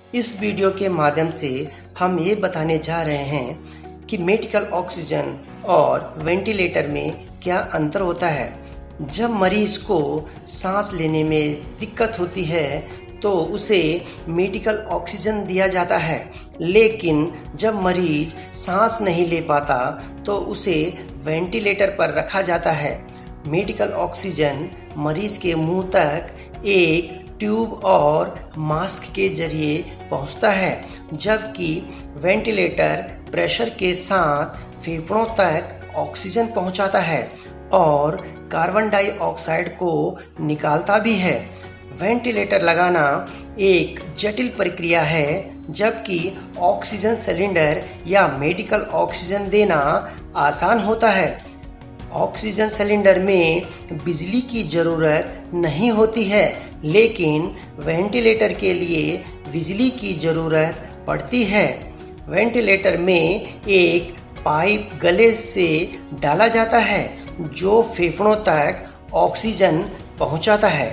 इस वीडियो के माध्यम से हम ये बताने जा रहे हैं कि मेडिकल ऑक्सीजन और वेंटिलेटर में क्या अंतर होता है। जब मरीज को सांस लेने में दिक्कत होती है तो उसे मेडिकल ऑक्सीजन दिया जाता है, लेकिन जब मरीज सांस नहीं ले पाता तो उसे वेंटिलेटर पर रखा जाता है। मेडिकल ऑक्सीजन मरीज के मुंह तक एक ट्यूब और मास्क के जरिए पहुंचता है, जबकि वेंटिलेटर प्रेशर के साथ फेफड़ों तक ऑक्सीजन पहुंचाता है और कार्बन डाइऑक्साइड को निकालता भी है। वेंटिलेटर लगाना एक जटिल प्रक्रिया है, जबकि ऑक्सीजन सिलेंडर या मेडिकल ऑक्सीजन देना आसान होता है। ऑक्सीजन सिलेंडर में बिजली की ज़रूरत नहीं होती है, लेकिन वेंटिलेटर के लिए बिजली की ज़रूरत पड़ती है। वेंटिलेटर में एक पाइप गले से डाला जाता है जो फेफड़ों तक ऑक्सीजन पहुंचाता है।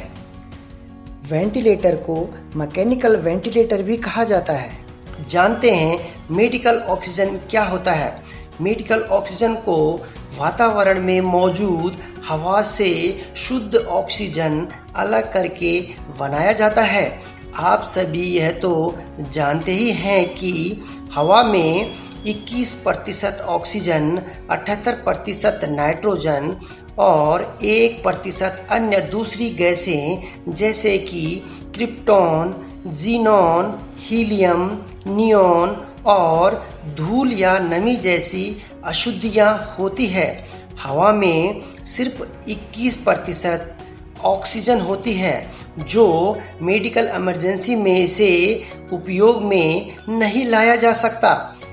वेंटिलेटर को मैकेनिकल वेंटिलेटर भी कहा जाता है। जानते हैं मेडिकल ऑक्सीजन क्या होता है। मेडिकल ऑक्सीजन को वातावरण में मौजूद हवा से शुद्ध ऑक्सीजन अलग करके बनाया जाता है। आप सभी यह तो जानते ही हैं कि हवा में 21% ऑक्सीजन, 78% नाइट्रोजन और 1% अन्य दूसरी गैसें जैसे कि क्रिप्टॉन, जीनॉन, हीलियम, नियॉन और धूल या नमी जैसी अशुद्धियां होती है। हवा में सिर्फ 21% ऑक्सीजन होती है, जो मेडिकल इमरजेंसी में से उपयोग में नहीं लाया जा सकता।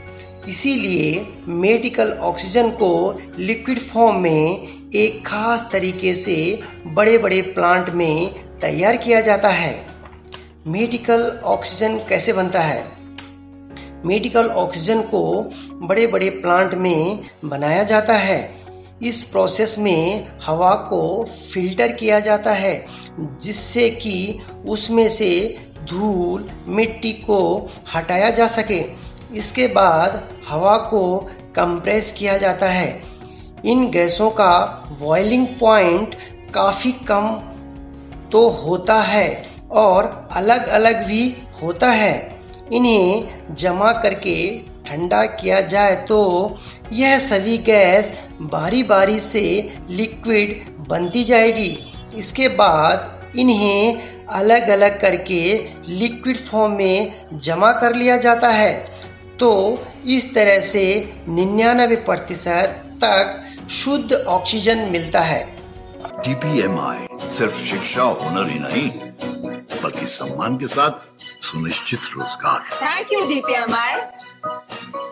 इसीलिए मेडिकल ऑक्सीजन को लिक्विड फॉर्म में एक खास तरीके से बड़े बड़े प्लांट में तैयार किया जाता है। मेडिकल ऑक्सीजन कैसे बनता है? मेडिकल ऑक्सीजन को बड़े बड़े प्लांट में बनाया जाता है। इस प्रोसेस में हवा को फिल्टर किया जाता है, जिससे कि उसमें से धूल, मिट्टी को हटाया जा सके। इसके बाद हवा को कंप्रेस किया जाता है। इन गैसों का बॉइलिंग पॉइंट काफ़ी कम तो होता है और अलग अलग भी होता है। इन्हें जमा करके ठंडा किया जाए तो यह सभी गैस बारी बारी से लिक्विड बनती जाएगी। इसके बाद इन्हें अलग अलग करके लिक्विड फॉर्म में जमा कर लिया जाता है। तो इस तरह से 99% तक शुद्ध ऑक्सीजन मिलता है। डीपीएमआई सिर्फ शिक्षा हुनर ही नहीं, बल्कि सम्मान के साथ सुनिश्चित रोजगार। Thank you DPMI.